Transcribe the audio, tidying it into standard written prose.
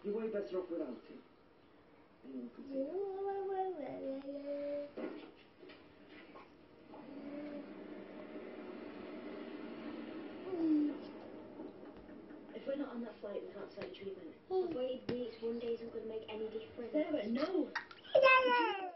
You're way better off without him. Anyone can see that. If we're not on that flight, we can't start the treatment. I've waited weeks. One day isn't going to make any difference. Yeah, but no.